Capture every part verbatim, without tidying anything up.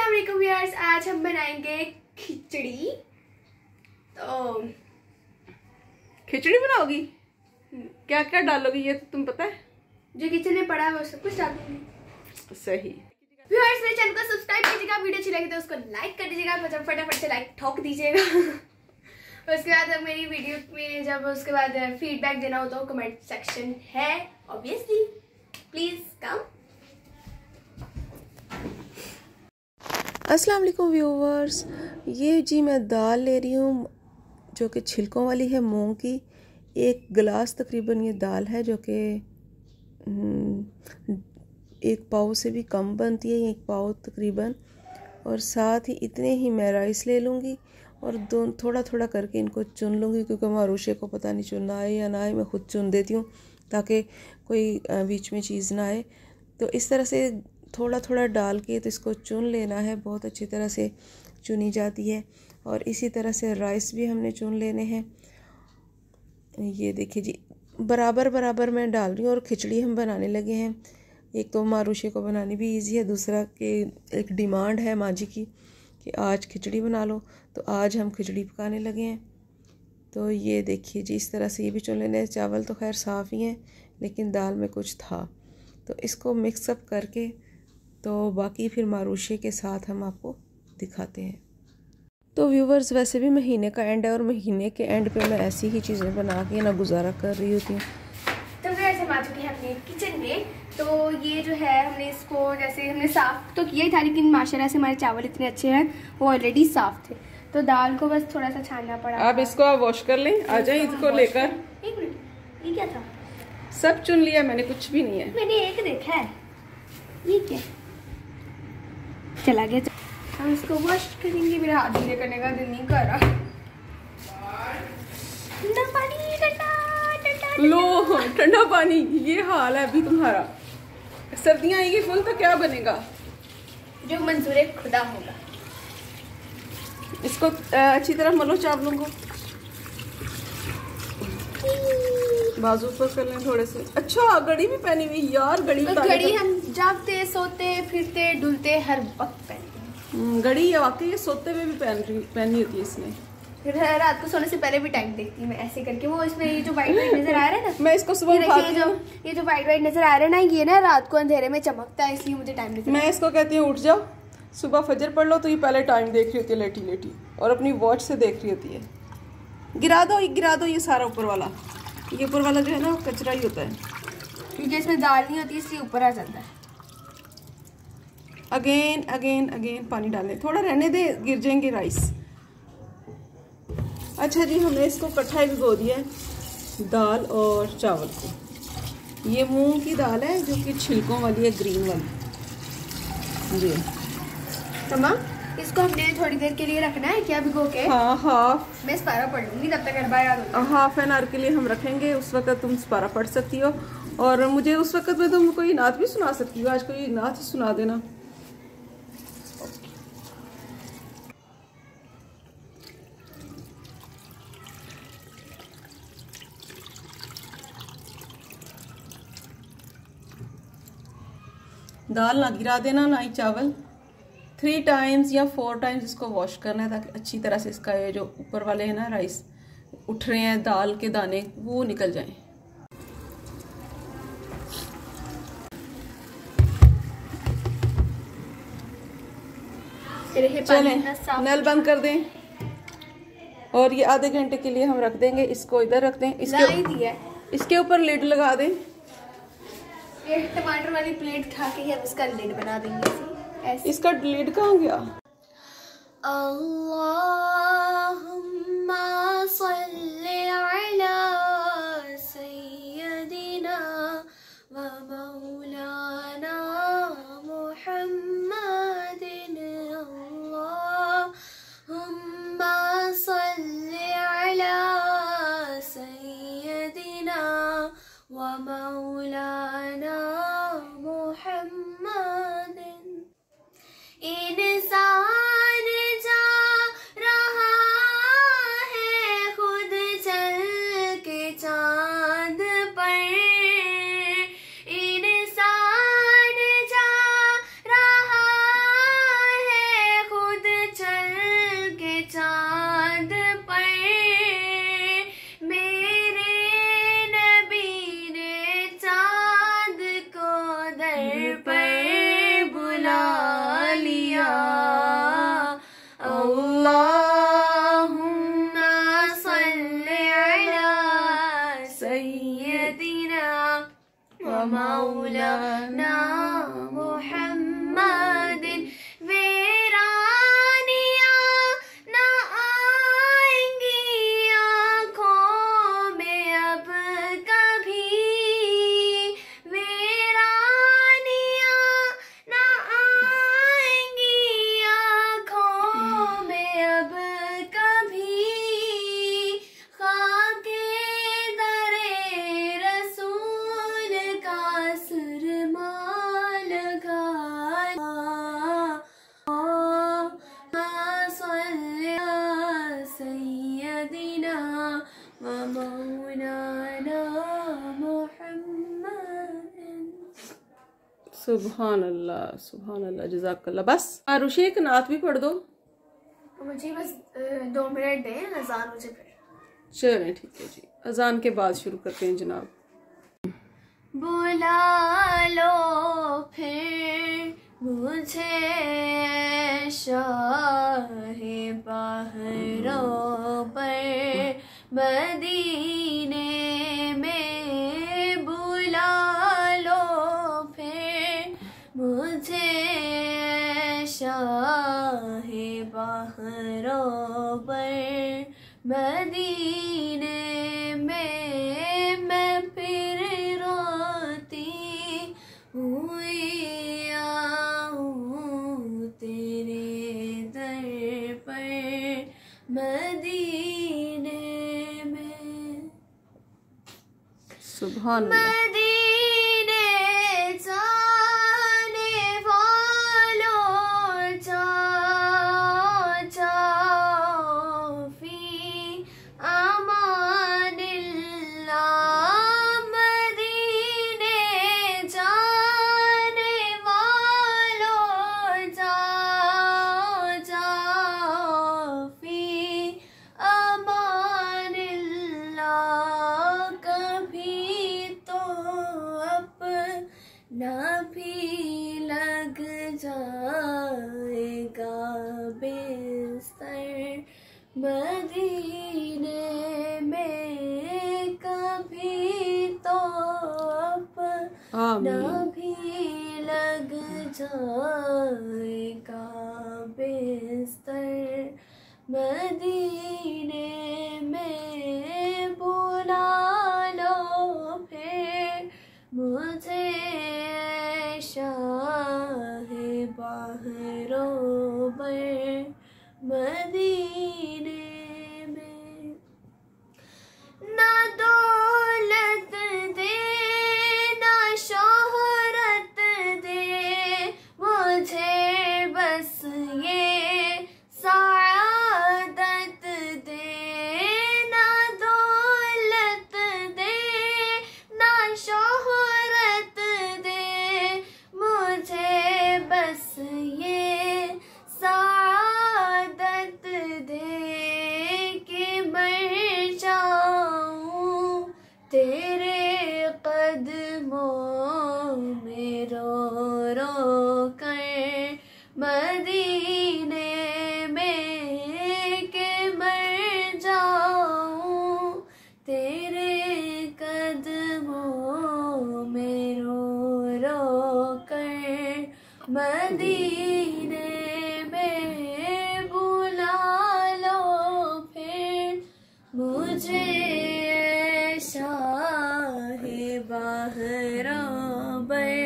अस्सलाम वालेकुम व्यूअर्स, आज हम बनाएंगे खिचड़ी। तो खिचड़ी बनाओगी? क्या क्या डालोगी ये तो तुम पता है? जो किचन में पड़ा है वो सब कुछ डाल दूंगी। सही। व्यूअर्स मेरे चैनल को सब्सक्राइब कीजिएगा, वीडियो अच्छी लगी तो उसको लाइक कर दीजिएगा, फटाफट से लाइक ठोक दीजिएगा। उसके बाद अब मेरी वीडियो में जब उसके बाद फीडबैक देना हो तो कमेंट सेक्शन है ऑब्वियसली, प्लीज कम। अस्सलाम वालेकुम व्यूवर्स, ये जी मैं दाल ले रही हूँ जो कि छिलकों वाली है, मूंग की। एक गिलास तकरीबन ये दाल है जो कि एक पाव से भी कम बनती है, एक पाव तकरीबन। और साथ ही इतने ही मैं राइस ले लूँगी और दो थोड़ा थोड़ा करके इनको चुन लूँगी, क्योंकि मारूशे को पता नहीं चुनना आए या ना आए, मैं ख़ुद चुन देती हूँ ताकि कोई बीच में चीज़ ना आए। तो इस तरह से थोड़ा थोड़ा डाल के तो इसको चुन लेना है, बहुत अच्छी तरह से चुनी जाती है। और इसी तरह से राइस भी हमने चुन लेने हैं। ये देखिए जी, बराबर बराबर मैं डाल रही हूँ। और खिचड़ी हम बनाने लगे हैं। एक तो मारूशे को बनानी भी इजी है, दूसरा कि एक डिमांड है माँ जी की कि आज खिचड़ी बना लो, तो आज हम खिचड़ी पकाने लगे हैं। तो ये देखिए जी, इस तरह से ये भी चुन लेने हैं। चावल तो खैर साफ़ ही हैं, लेकिन दाल में कुछ था, तो इसको मिक्सअप करके तो बाकी फिर मारूशे के साथ हम आपको दिखाते हैं। तो व्यूवर्स, वैसे भी महीने का एंड है और महीने के एंड पे मैं ऐसी ही चीज़ें बना के ना गुजारा कर रही होती हूँ। तो व्यूअर्स हम आ चुके हैं अपने किचन में। तो ये जो है हमने इसको जैसे हमने साफ़ तो किया ही था, लेकिन माशाल्लाह से हमारे चावल इतने अच्छे हैं, वो ऑलरेडी साफ़ थे। तो दाल को बस थोड़ा सा छानना पड़ा। अब इसको आप वॉश कर लें, आ जाए इसको लेकर। एक मिनट, ये क्या था? सब चुन लिया मैंने, कुछ भी नहीं है। मैंने एक देखा है, ये क्या चला गया। हम इसको वॉश करेंगे। मेरा हाथ धीरे करने का दिल नहीं कर रहा। ठंडा पानी, ठंडा ठंडा लो ठंडा पानी, ये हाल है अभी तुम्हारा। सर्दियाँ आएगी फुल तो क्या बनेगा? जो मंजूर खुदा होगा। इसको अच्छी तरह मलो चावलों को, बाजू पर कर लें थोड़े से। अच्छा, घड़ी भी पहनी हुई यार। घड़ी तो घड़ी हम जागते सोते फिरते डुलते हर वक्त पहनते हैं। घड़ी ये वाकई ये सोते हुए भी पहन रही पहनी होती है इसने। फिर रात को सोने से पहले भी टाइम देखती हूँ मैं ऐसे करके। वो इसमें ये जो वाइट वाइट नजर आ रहा है ना, मैं इसको सुबह उठाती हूँ। ये जो वाइट वाइट नजर आ रहा है ना, ये ना रात को अंधेरे में चमकता है, इसलिए मुझे टाइम नजर। मैं इसको कहती हूँ उठ जाओ, सुबह फजर पढ़ लो। तो ये पहले टाइम देख रही होती है लेटी लेटी, और अपनी वॉच से देख रही होती है। गिरा दो गिरा दो ये सारा ऊपर वाला, ये ऊपर वाला जो है ना कचरा ही होता है, क्योंकि इसमें दाल नहीं होती इसलिए ऊपर आ जाता है। अगेन अगेन अगेन पानी डालें, थोड़ा रहने दे, गिर जाएंगे राइस। अच्छा जी, हमने इसको इकट्ठा ही भिगो दिया है दाल और चावल को। ये मूंग की दाल है जो कि छिलकों वाली है, ग्रीन वाली जी। तमाम, इसको हमने थोड़ी देर के लिए रखना है क्या भिगो के? हाँ, हाफ मैं सपारा पढ़ लूंगी तब तक अरबा याद होगा। हाफ एन आवर के लिए हम रखेंगे, उस वक्त तुम सपारा पढ़ सकती हो। और मुझे उस वक्त में तुम कोई नात भी सुना सकती हो। आज कोई नात ही सुना देना। दाल ना गिरा देना, ना ही चावल। थ्री टाइम्स या फोर टाइम्स इसको वॉश करना है, ताकि अच्छी तरह से इसका ये जो ऊपर वाले हैं ना राइस उठ रहे हैं, दाल के दाने वो निकल जाएं। चलें, नल बंद कर दें और ये आधे घंटे के लिए हम रख देंगे। इसको इधर रख दें, इसके इसके ऊपर लिड लगा दें। ये टमाटर वाली प्लेट खा के ही हम इसका लिड बना देंगे ऐसे। इसका लिड कहाँ गया? अल्लाहुम्मा सल्ली अला सय्यदिना व मौलाना मुहम्मदिन। अल्लाहुम्मा सल्ली अला सय्यदिना व मौलाना मुहम्मदिन। इंसान जा रहा है सुभान अल्लाह सुभान अल्लाह जज़ाकल्लाह। बस आरुषि एक नात भी पढ़ दो मुझे, बस दो मिनट दें, अजान मुझे फिर। चलें ठीक है जी, अजान के बाद शुरू करते हैं जनाब। बुला लो फिर मुझे शाहे बहरों पर मदीने में, बुला लो फिर मुझे शाहे बहरों पर मदीने में, मैं फिर रोती हुई आऊं तेरे दर पर मदीने में। सुभान अल्लाह। मदीने जाने वालों जाओ जाओ फी अमानिल्लाह, मदीने जाने वालों जाओ जाओ फी अमानिल्लाह, कभी तो अपना भी लग जाएगा बिस्तर मदीने में, कभी तो अपना भी लग जाएगा बिस्तर मदीने में, बुला लो फिर मुझे शाहे बहरों पर मदीने में। ना दौलत दे ना शोहरत दे मुझे, बस ये सादत दे, ना दौलत दे ना शोहरत दे मुझे, बस ये सादत दे कि मर जाऊं तेरे कदमों में रो रो कर मदीने में, के मर जाऊं तेरे कदमों में रो रो कर मदीने में, बुला लो फिर मुझे शाहे बहरों पर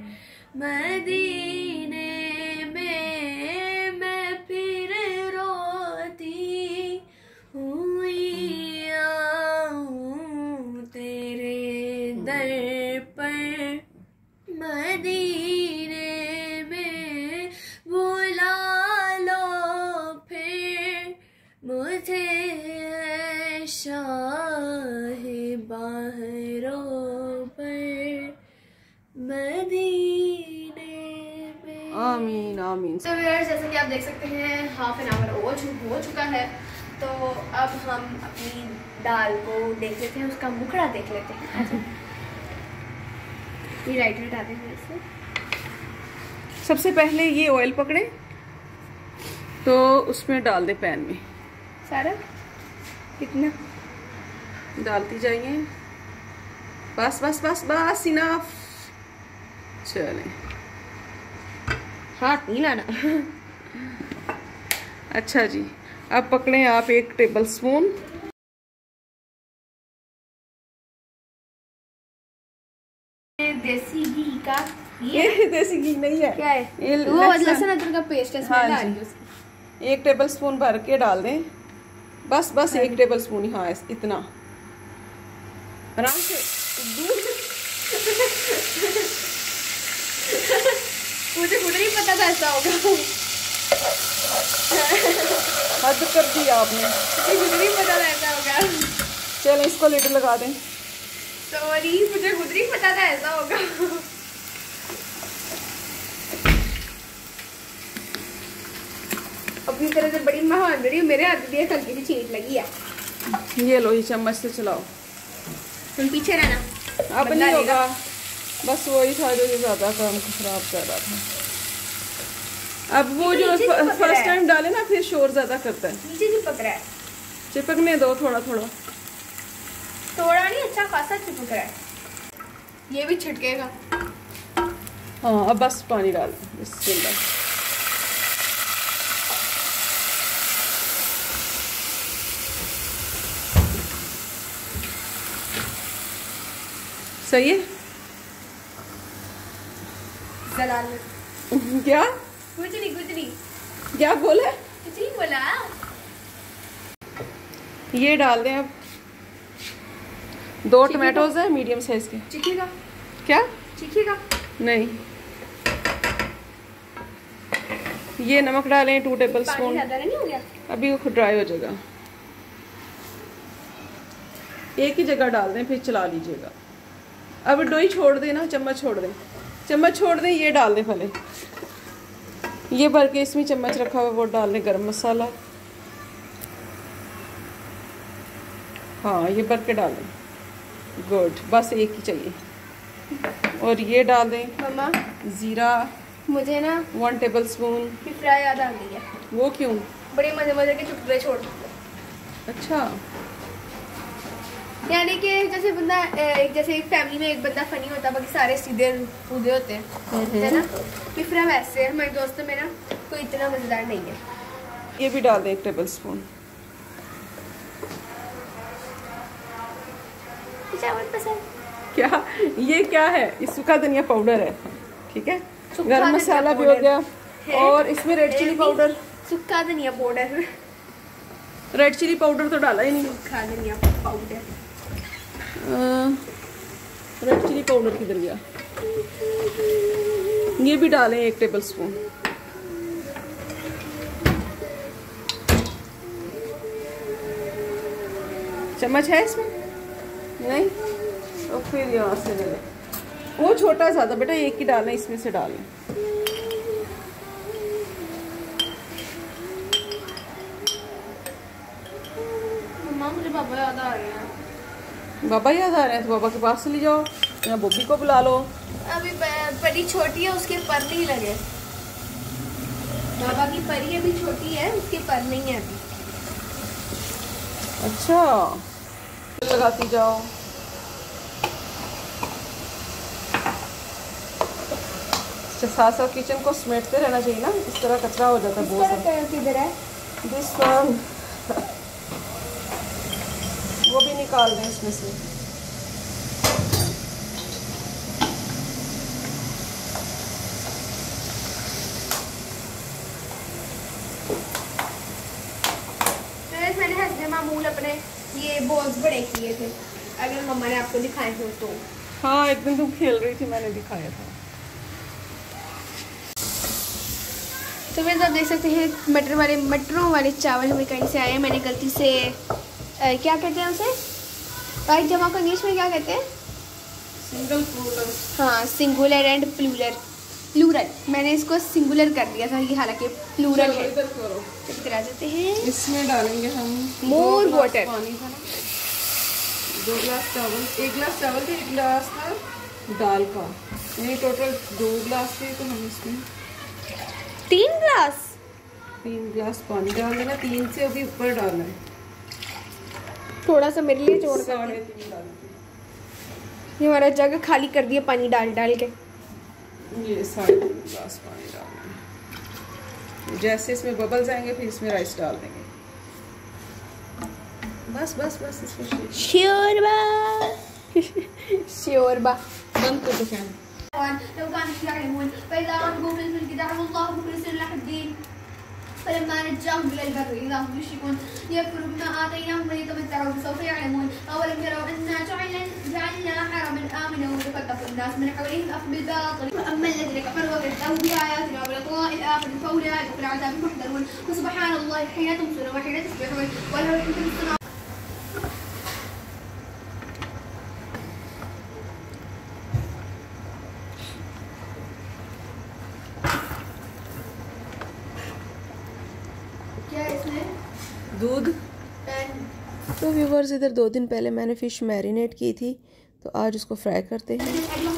मदीने में, मैं फिर रोती हुई आऊं तेरे दर पर मदीने में, बुला लो फिर मुझे शाहे बहरों पर मदीने में। आमीन आमीन। तो व्यूअर्स, जैसे कि आप देख सकते हैं हाफ एन आवर हो हो चुका है, तो अब हम अपनी दाल को देख लेते हैं, उसका मुखड़ा देख लेते हैं। ये राइट हटाते हैं इससे। सबसे पहले ये ऑयल पकड़े तो उसमें डाल दे पैन में, सारा कितना डालती जाइए, बस बस बस बस इनफ। चलें, हाथ नहीं लाना। अच्छा जी, अब पकड़ें आप एक टेबल स्पून देसी घी का। ये देसी घी नहीं है, क्या है? ये वो लहसुन अदरक का पेस्ट है, हाँ इसमें जी, एक टेबल स्पून भर के डाल दें, बस बस एक टेबल स्पून ही, हाँ इतना आराम से। मुझे खुद नहीं पता था ऐसा होगा। हद कर दी आपने, मुझे खुद नहीं पता था ऐसा होगा। चलें इसको लिड लगा दें। सॉरी, मुझे खुद नहीं पता था ऐसा होगा। अपनी तरह से बड़ी महान बड़ी मेरे हाथ में हल्की सी चीट लगी है। ये लो, ये चम्मच से चलाओ। तुम पीछे रहना। अब नहीं होगा, बस वही था जो ज़्यादा काम खराब कर रहा था। अब वो जो फर्स्ट टाइम डाले ना फिर शोर ज़्यादा करता है। नीचे चिपक रहा है। चिपकने दो थोड़ा थोड़ा, थोड़ा नहीं, अच्छा खासा चिपक रहा है। ये भी छिटकेगा। हाँ अब बस पानी डाल दो। बिस्मिल्लाह। सही है। क्या कुछ नहीं कुछ नहीं क्या बोला? कुछ नहीं बोला। ये डाल दें अब। दो टमाटोज है मीडियम साइज के। चीखेगा क्या? चीखेगा नहीं। ये नमक डालें टू टेबल स्पून। ज़्यादा नहीं हो गया? अभी वो खुद ड्राई हो जाएगा। एक ही जगह डाल दें फिर चला लीजिएगा। अब डोई छोड़ दें ना, चम्मच छोड़ दें, चम्मच छोड़ दें। ये डाल दें पहले, ये भर के इसमें चम्मच रखा हुआ वो डाल दें। गरम मसाला, हाँ ये भर के डाल दें। गुड, बस एक ही चाहिए। और ये डाल दें मम्मा ज़ीरा, मुझे ना वन टेबल स्पून। फ्राई याद आ गई है। वो क्यों? बड़े मजे मजे के चुटकुले छोड़ दो। अच्छा, यानी कि जैसे बंदा एक जैसे एक फैमिली में एक बंदा फनी होता है, बाकी सारे सीधे उधे होते हैं, है ना। फिर वैसे हमारे दोस्तों में ना कोई इतना मजेदार नहीं है। ये भी डाल दें एक टेबल स्पून। चावल पसंद क्या ये क्या है? ये सूखा धनिया पाउडर है, ठीक है। गरम मसाला भी हो गया और इसमें रेड चिली पाउडर। सूखा धनिया पाउडर, रेड चिली पाउडर तो डाला ही नहीं। सूखा धनिया पाउडर, रेड चिली पाउडर किधर गया? ये भी डालें एक टेबल स्पून। चम्मच है इसमें? नहीं तो फिर यहाँ से ले लें। वो छोटा ज़्यादा बेटा, एक ही डालना, इसमें से डालें। मम्मा मुझे पापा याद आ रहे हैं। बाबा याद आ रहे हैं तो बाबा के पास ले जाओ या बॉबी को बुला लो। अभी परी छोटी है, उसके पर नहीं लगे। बाबा की परी अभी छोटी है, उसके पर नहीं है अभी। अच्छा, लगाती जाओ। साथ साथ किचन को समेटते रहना चाहिए ना, इस तरह कचरा हो जाता है बहुत सारा। किधर है? दिस वन, वो भी निकाल दें इसमें से। मैंने हस्बैंड मामूल अपने ये बॉल्स बड़े किए थे, अगर मम्मा ने आपको दिखाए थे तो। हाँ एक दिन तुम खेल रही थी, मैंने दिखाया था। तो फिर आप देख सकते हैं मटर वाले मटरों वाले चावल हमें कहीं से आए हैं। मैंने गलती से आ, क्या कहते हैं उसे, राइट जमा को इंग्लिश में क्या कहते हैं? Single plural. हाँ, सिंगुलर एंड प्लूरल। प्लूरल मैंने इसको सिंगुलर कर दिया था, ये हालांकि प्लूरल है। इधर आ जाते हैं। इसमें डालेंगे हम मोर वाटर। पानी था ना, दो गिलास चावल, एक गिलास चावल थे, एक गिलास था दाल का, यानी टोटल दो गिलास थे। तो हम इसमें तीन गिलास तीन गिलास पानी डाल देना। तीन से अभी ऊपर डालना है, थोड़ा सा मेरे लिए जोड़ कर। साढ़े तीन डाल के। ये हमारा जग खाली कर दिया पानी डाल डाल के। ये साढ़े तीन गिलास पानी डालना है। जैसे इसमें बबल्स आएंगे फिर इसमें राइस डाल देंगे। बस बस बस इसमें शोरबा शोरबा बंद कर दो फैन। لو كانوا يعلمون فإذا رغبوا في الفلك دعوا الله مخلصين له الدين فلما نجاهم إلى البر إذا هم يشركون ليكفروا بما آتيناهم ويتمتعوا فسوف يعلمون أولم يروا أنا جعلنا جعلنا حرما آمنا ويتخطف الناس من حولهم بالباطل فأما الذين كفروا وكذبوا بآياتنا ولقاء الآخرة فأولئك في العذاب محضرون وسبحان الله حين تمسون وحين تصبحون وله الحمد في السماوات. दूध। तो व्यूवर्स इधर दो दिन पहले मैंने फ़िश मैरिनेट की थी, तो आज उसको फ्राई करते हैं।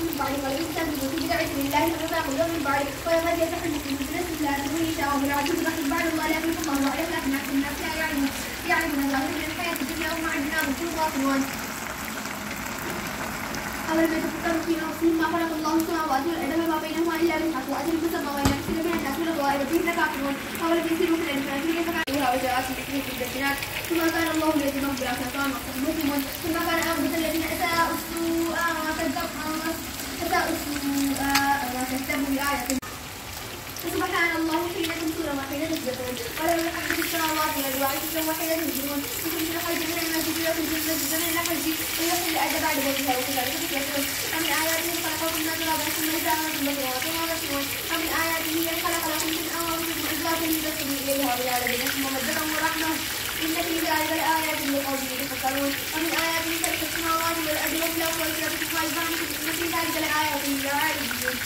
سبحان الله حين تمسون وحين تسبحون وله الحمد في السماوات والارض وعيشا وحين تهجرون وكل خرج من المسجد وفي الجنة من الحج ويحل الأرض بعد موتها وكذلك تكفرون ومن آياته خلقكم من تراب ثم إذا أنتم بشر وتنظرون ومن آياته أن خلق لكم من أنفسكم أزواجا لتسكنوا إليها وجعل بينكم مودة ورحمة إن في ذلك لآيات لقوم يتفكرون ومن آياته خلق السماوات والأرض واختلاف ألسنتكم وألوانكم إن في ذلك لآيات للعالمين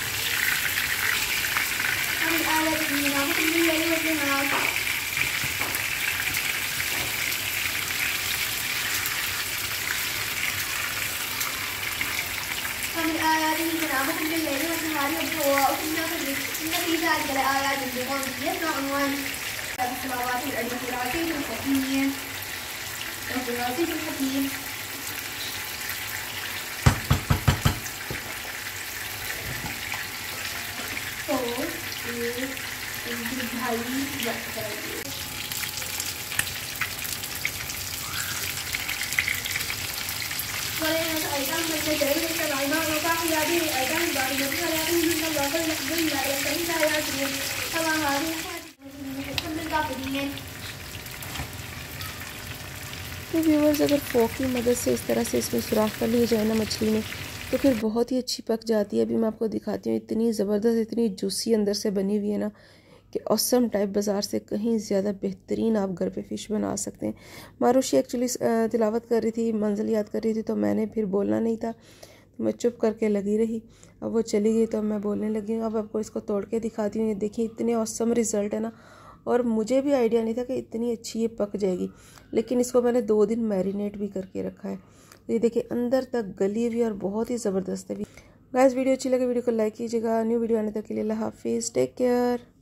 ومن آياته منامكم بالليل والنهار ومن آياته منامكم بالليل والنهار وابتغاؤكم من فضله إن في ذلك لآيات لقوم يسمعون السماوات والأرض وفي العزيز الحكيم وفي العزيز الحكيم भाई तो व्यूवर्स अगर फोक की मदद से इस तरह से इसमें सुराख कर लिया जाए ना मछली में, तो फिर बहुत ही अच्छी पक जाती है। अभी मैं आपको दिखाती हूँ, इतनी ज़बरदस्त, इतनी जूसी अंदर से बनी हुई है ना कि ऑसम टाइप। बाज़ार से कहीं ज़्यादा बेहतरीन आप घर पे फ़िश बना सकते हैं। मारूशी एक्चुअली तिलावत कर रही थी, मंजिल याद कर रही थी, तो मैंने फिर बोलना नहीं था, तो मैं चुप करके लगी रही। अब वो चली गई तो मैं बोलने लगी हूँ। अब आपको इसको तोड़ के दिखाती हूँ। ये देखिए इतने ऑसम रिज़ल्ट है ना, और मुझे भी आइडिया नहीं था कि इतनी अच्छी ये पक जाएगी, लेकिन इसको मैंने दो दिन मैरिनेट भी करके रखा है। ये देखिए अंदर तक गली हुई और बहुत ही ज़बरदस्त है। गाइस वीडियो अच्छी लगे वीडियो को लाइक कीजिएगा। न्यू वीडियो आने तक के लिए अल्लाह हाफिज़, टेक केयर।